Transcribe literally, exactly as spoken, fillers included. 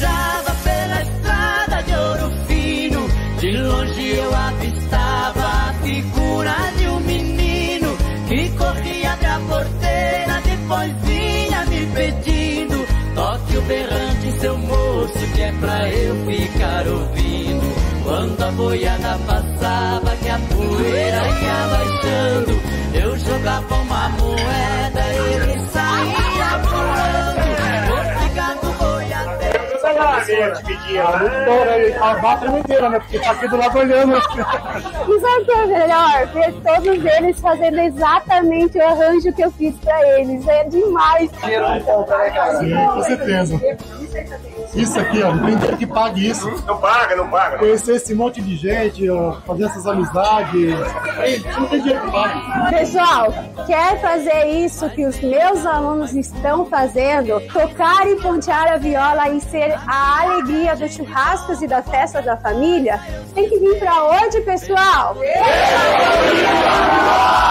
passava pela estrada de Ouro Fino, de longe eu avistava a figura de um menino que corria até a porteira, depois vinha me pedindo: toque o berrante, seu moço, que é pra eu ficar ouvindo. Quando a boiada passava, que a poeira ia baixando, eu jogava uma moeda, ele saía voando. Obrigado, boiadeiro. A bata inteira, né? Porque tá aqui do lado olhando. E sabe o que é melhor? Ver todos eles fazendo exatamente o arranjo que eu fiz pra eles. É demais. Sim, com certeza. Isso aqui, ó, não tem dinheiro que pague isso. Não paga, não paga. Conhecer esse monte de gente, ó, fazer essas amizades. Não tem dinheiro que pague. Pessoal, quer fazer isso que os meus alunos estão fazendo? Tocar e pontear a viola e ser a alegria dos churrascos e da festa da família? Tem que vir pra onde, pessoal?